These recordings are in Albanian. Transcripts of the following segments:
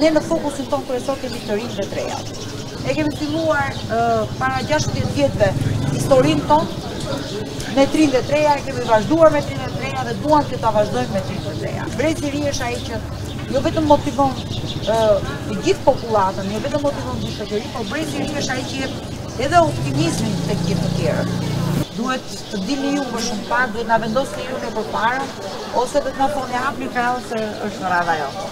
Ne në fokusin tonë kryesor kemi të rinj dhe të rejat. E kemi filluar para 16 vjetëve historinë tonë, me të rinj dhe të reja, e kemi vazhduar me të rinj dhe të reja dhe duam që ta vazhdojmë me të rinj dhe të reja. Brezi i ri është ai që jo vetëm motivon të gjithë popullatën, jo vetëm motivon të shoqëri, por brezi i ri është ai që jep edhe optimizmin tek gjithë të tjerët. Duhet të dilni ju më shumë pak, duhet na vendosni ju në përpara, ose do të na thoni hapni krahun se është në radha jote.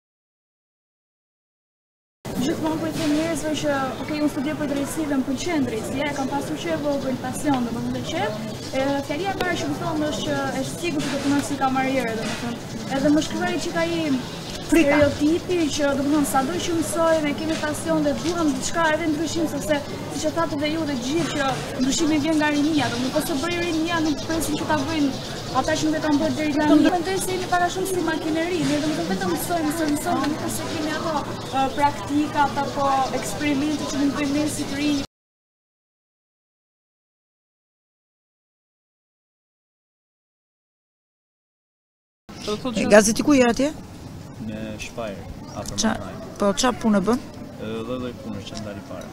Gjithmonë po i them njerëzve që unë studioj për drejtësi dhe më pëlqen drejtësia, kam pasur që e vogël pasion, domethënë të qef. Fjalia e parë që më thonë është që është sigurt që do punoj si kamariere, domethënë. Edhe më shkruaj që ka i stereotipi që domethënë sado që mësoj ne kemi pasion dhe duam diçka edhe ndryshim, sepse siç e thatë dhe ju dhe gjithë që ndryshimi vjen nga rinia, domethënë nëse bëj rinia nuk presim që ta bëjnë ata që nuk e kanë bërë deri tani. Unë mendoj se jemi para shumë si makineri, ne domethënë vetëm mësojmë, nuk është se kemi ato praktikat apo eksperimente që mund bëjmë ne si të rinj. Gazeti ku je atje? Në Shpajër, afër Manaj. Po çfarë punë bën? Lloj punësh që ndali para.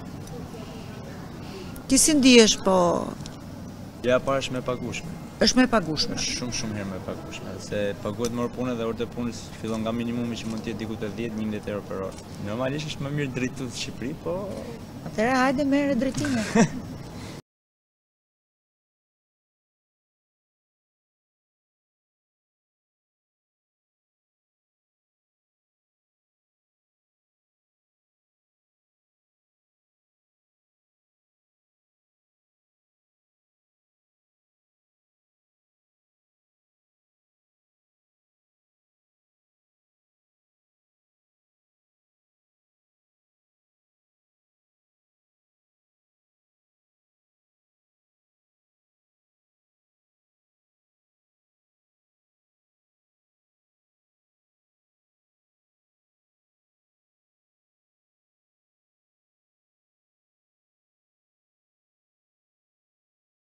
Ti si ndihesh po? Ja para është me pagushme. Është më e pagushme. Shumë herë më e pagushme, se paguhet më orë pune dhe orët e punës fillon nga minimumi që mund të jetë diku te 10-11 euro për orë. Normalisht është më mirë drejtues në Shqipëri, po atëherë hajde merre drejtimin.